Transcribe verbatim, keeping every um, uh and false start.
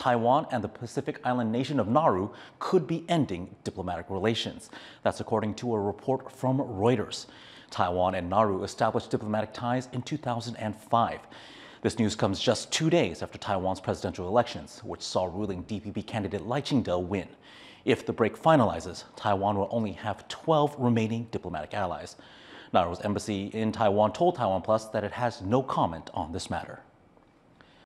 Taiwan and the Pacific island nation of Nauru could be ending diplomatic relations. That's according to a report from Reuters. Taiwan and Nauru established diplomatic ties in two thousand five. This news comes just two days after Taiwan's presidential elections, which saw ruling D P P candidate Liao win. If the break finalizes, Taiwan will only have twelve remaining diplomatic allies. Nauru's embassy in Taiwan told TaiwanPlus that it has no comment on this matter.